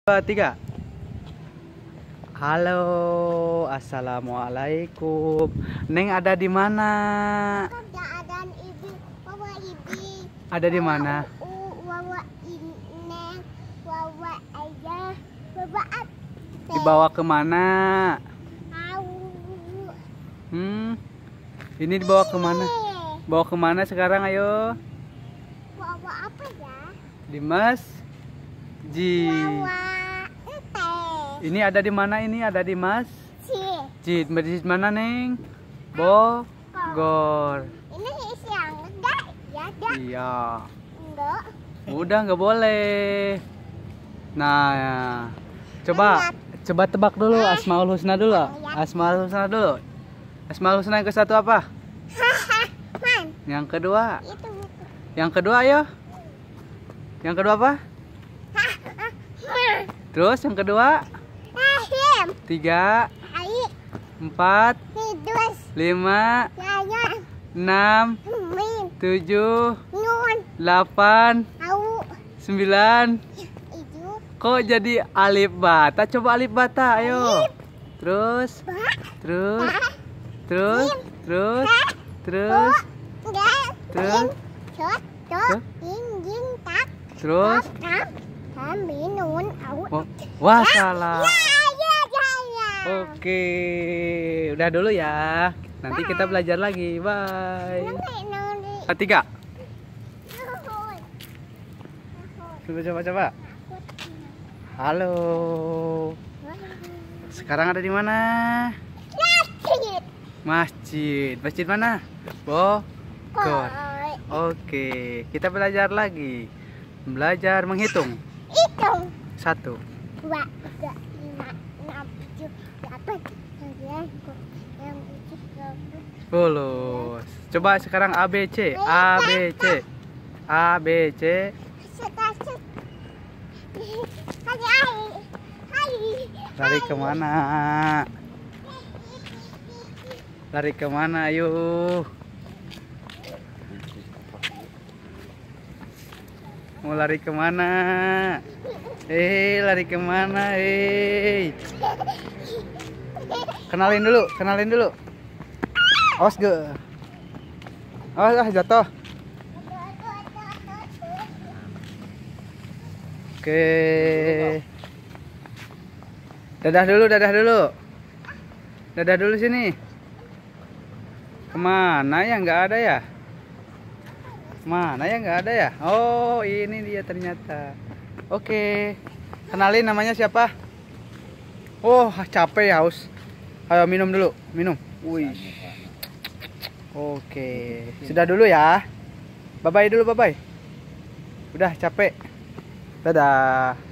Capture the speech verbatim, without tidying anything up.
Dua, tiga. Halo, assalamualaikum. Neng ada di mana? Keadaan ibu, bawa ibu. Ada di mana? Bawa neng, bawa ayah, bawa apa? Dibawa kemana? Tahu. Hmm, ini dibawa kemana? Bawa kemana sekarang? Ayo. Bawa apa ya? Dimas, Ji. Bawa ente. Ini ada di mana? Ini ada di Mas. Si. Ji, di mana Neng? Bogor. Ini siang enggak ya? Enggak. Iya. Enggak. Udah nggak boleh. Nah, coba coba tebak dulu Asmaul Husna dulu. Asmaul Husna dulu. Asmaul Husna yang ke satu apa? Man, Yang kedua. itu buku. Yang kedua ayo. Yang kedua apa? Terus yang kedua? Rahim. Tiga, Aik. empat, Hidus. lima, Yaya. enam, Min. tujuh, Nun. delapan, Au. sembilan. Ibu. Kok jadi alif bata? Coba alif bata, ayo. Terus, Ba. terus, Ba. terus, terus, Ha. terus, Enggak. terus, Cot. Terus? Cot. Jin. Jin. Tak. terus. Tam. Tam. Minun. Au. Oh, wah salah. Ya, ya, ya, ya. Oke, udah dulu ya. Nanti kita belajar lagi. Bye. Nanti, nanti. Tiga. Nuhun. Coba coba coba. Halo. Sekarang ada di mana? Sakit. Masjid. Masjid mana? Bogor. Koi. Oke, kita belajar lagi. Belajar menghitung. Hitung. Satu. Dua, tiga, lima, enam, tujuh, delapan, sembilan, enam, tujuh, delapan. Lulus. Coba sekarang A B C. A B C. A B C. Set-set. Hai, hai. Hai. Lari kemana? Lari kemana? Ayo. Mau lari kemana? Eh, lari kemana? Eh, kenalin dulu, kenalin dulu. Awas ge. Awas ah jatuh. Oke. Dadah dulu, dadah dulu. Dadah dulu sini. Kemana ya? Nggak ada ya? Mana ya? Nggak ada ya? Oh, ini dia ternyata. Oke. Kenalin namanya siapa? Oh, capek ya, haus. Ayo minum dulu, minum. Wih. Oke. Sudah dulu ya. Bye-bye dulu, bye-bye. Udah capek. Dadah.